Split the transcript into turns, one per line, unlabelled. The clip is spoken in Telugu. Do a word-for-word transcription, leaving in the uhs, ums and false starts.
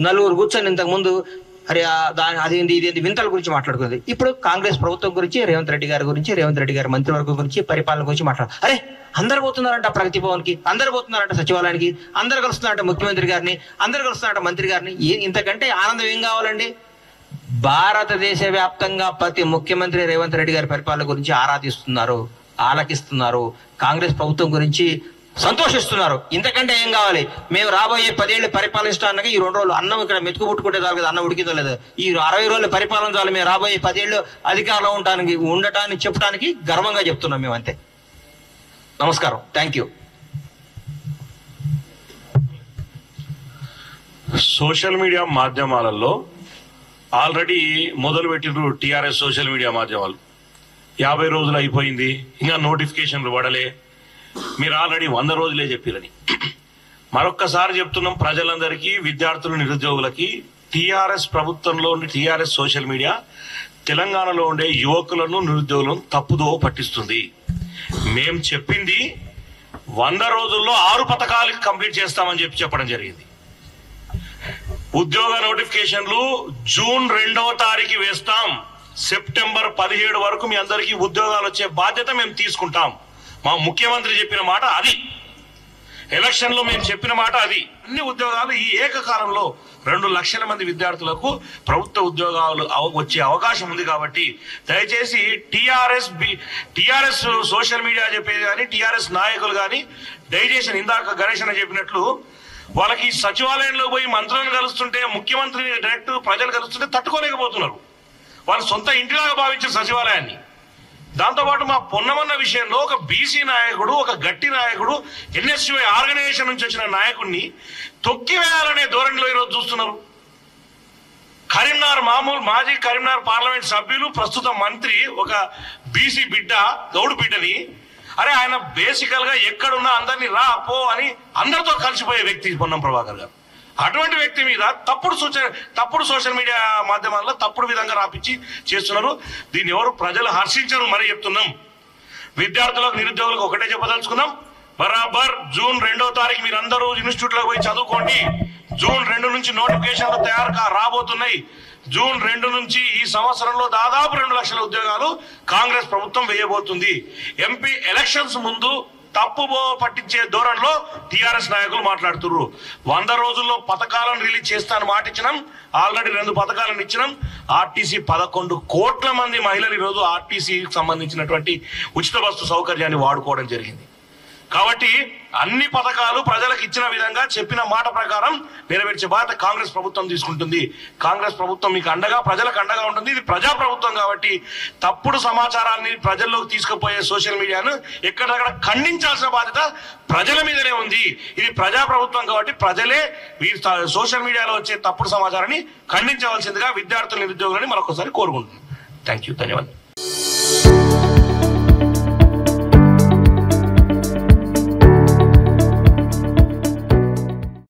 నలుగురు కూర్చొని ఇంతకుముందు అరే దాని అదేంటి ఇదేంటి వింతల గురించి మాట్లాడుకుంది. ఇప్పుడు కాంగ్రెస్ ప్రభుత్వం గురించి, రేవంత్ రెడ్డి గారి గురించి, రేవంత్ రెడ్డి గారి మంత్రివర్గం గురించి, పరిపాలన గురించి మాట్లాడు. అరే అందరు పోతున్నారంట ప్రగతి భవన్ కి, అందరు పోతున్నారంట సచివాలయానికి, అందరు కలుస్తున్నారంట ముఖ్యమంత్రి గారిని, అందరు కలుస్తున్నారంట మంత్రి గారిని. ఏ ఇంతకంటే ఆనందం ఏం కావాలండి? భారతదేశ వ్యాప్తంగా ప్రతి ముఖ్యమంత్రి రేవంత్ రెడ్డి గారి పరిపాలన గురించి ఆరాధిస్తున్నారు, ఆలకిస్తున్నారు, కాంగ్రెస్ ప్రభుత్వం గురించి సంతోషిస్తున్నారు. ఇంతకంటే ఏం కావాలి? మేము రాబోయే పదేళ్లు పరిపాలించడానికి ఈ రెండు రోజులు అన్నం ఇక్కడ మెతుకు పుట్టుకుంటే చాలు కదా, అన్నం ఉడికిందో లేదు, ఈ అరవై రోజులు పరిపాలన చాలు, మేము రాబోయే పదేళ్లు అధికారంలో ఉండటానికి ఉండటానికి చెప్పడానికి గర్వంగా చెప్తున్నాం మేము, అంతే. నమస్కారం, థ్యాంక్ యూ.
సోషల్ మీడియా మాధ్యమాలలో ఆల్రెడీ మొదలు పెట్టిండ్రు టీఆర్ఎస్ సోషల్ మీడియా మాధ్యమాలు. యాభై రోజులు అయిపోయింది, ఇంకా నోటిఫికేషన్లు పడలే, మీరు ఆల్రెడీ వంద రోజులే చెప్పిరని. మరొక్కసారి చెప్తున్నాం ప్రజలందరికీ, విద్యార్థులు, నిరుద్యోగులకి, టీఆర్ఎస్ ప్రభుత్వంలో ఉండే టీఆర్ఎస్ సోషల్ మీడియా తెలంగాణలో ఉండే యువకులను, నిరుద్యోగులను తప్పుదో పట్టిస్తుంది. మేం చెప్పింది వంద రోజుల్లో ఆరు పథకాలు కంప్లీట్ చేస్తామని చెప్పి చెప్పడం జరిగింది. ఉద్యోగ నోటిఫికేషన్లు జూన్ రెండవ తారీఖు వేస్తాం, సెప్టెంబర్ పదిహేడు వరకు మీ అందరికీ ఉద్యోగాలు వచ్చే బాధ్యత మేము తీసుకుంటాం. మా ముఖ్యమంత్రి చెప్పిన మాట అది, ఎలక్షన్ లో మేము చెప్పిన మాట అది. అన్ని ఉద్యోగాలు ఈ ఏకకాలంలో రెండు లక్షల మంది విద్యార్థులకు ప్రభుత్వ ఉద్యోగాలు వచ్చే అవకాశం ఉంది. కాబట్టి దయచేసి టీఆర్ఎస్ టీఆర్ఎస్ సోషల్ మీడియా చెప్పేది కానీ, టీఆర్ఎస్ నాయకులు కానీ దయచేసి ఇందాక గణేష్ అని చెప్పినట్లు వాళ్ళకి సచివాలయంలో పోయి మంత్రులను కలుస్తుంటే, ముఖ్యమంత్రిని డైరెక్ట్ ప్రజలు కలుస్తుంటే తట్టుకోలేకపోతున్నారు. వాళ్ళు సొంత ఇంటిలాగా భావించారు సచివాలయాన్ని. దాంతోపాటు మా పొన్నమన్న విషయంలో ఒక బీసీ నాయకుడు, ఒక గట్టి నాయకుడు, ఎన్ఎస్యుఐ ఆర్గనైజేషన్ నుంచి వచ్చిన నాయకుడిని తొక్కివేయాలనే ధోరణిలో ఈరోజు చూస్తున్నారు. కరీంనగర్ మామూలు మాజీ కరీంనగర్ పార్లమెంట్ సభ్యులు, ప్రస్తుత మంత్రి, ఒక బీసీ బిడ్డ, గౌడు బిడ్డని, అరే ఆయన బేసికల్ గా ఎక్కడున్నా అందరినీ రా పో అని అందరితో కలిసిపోయే వ్యక్తి పొన్నం ప్రభాకర్ గారు. అటువంటి వ్యక్తి మీద తప్పుడు సూచన తప్పుడు సోషల్ మీడియా మాధ్యమాల్లో తప్పుడు విధంగా రాపించి చేస్తున్నారు. దీన్ని ఎవరు ప్రజలు హర్షించరు. మరి చెప్తున్నాం, విద్యార్థులకు, నిరుద్యోగులకు ఒకటే చెప్పదలుచుకున్నాం, బరాబర్ జూన్ రెండో తారీఖు మీరు అందరూ ఇన్స్టిట్యూట్ లో పోయి చదువుకోండి. జూన్ రెండు నుంచి నోటిఫికేషన్లు తయారు రాబోతున్నాయి. జూన్ రెండు నుంచి ఈ సంవత్సరంలో దాదాపు రెండు లక్షల ఉద్యోగాలు కాంగ్రెస్ ప్రభుత్వం వేయబోతుంది. ఎంపీ ఎలక్షన్స్ ముందు తప్పు పట్టించే ధోరణిలో టీఆర్ఎస్ నాయకులు మాట్లాడుతున్నారు. వంద రోజుల్లో పథకాలను రిలీజ్ చేస్తాను మాట ఇచ్చినాం, ఆల్రెడీ రెండు పథకాలను ఇచ్చినాం. ఆర్టీసీ పదకొండు కోట్ల మంది మహిళలు ఈరోజు ఆర్టీసీకి సంబంధించినటువంటి ఉచిత బస్సు సౌకర్యాన్ని వాడుకోవడం జరిగింది. కాబట్టి అన్ని పథకాలు ప్రజలకు ఇచ్చిన విధంగా చెప్పిన మాట ప్రకారం నెరవేర్చే బాధ్యత కాంగ్రెస్ ప్రభుత్వం తీసుకుంటుంది. కాంగ్రెస్ ప్రభుత్వం మీకు అండగా, ప్రజలకు అండగా ఉంటుంది. ఇది ప్రజా ప్రభుత్వం కాబట్టి తప్పుడు సమాచారాన్ని ప్రజల్లోకి తీసుకుపోయే సోషల్ మీడియాను ఎక్కడక్కడ ఖండించాల్సిన బాధ్యత ప్రజల మీదనే ఉంది. ఇది ప్రజా ప్రభుత్వం కాబట్టి ప్రజలే వీరి సోషల్ మీడియాలో వచ్చే తప్పుడు సమాచారాన్ని ఖండించవలసిందిగా విద్యార్థులు, నిరుద్యోగులని మరొకసారి కోరుకుంటున్నాను. థ్యాంక్ యూ, ధన్యవాదాలు.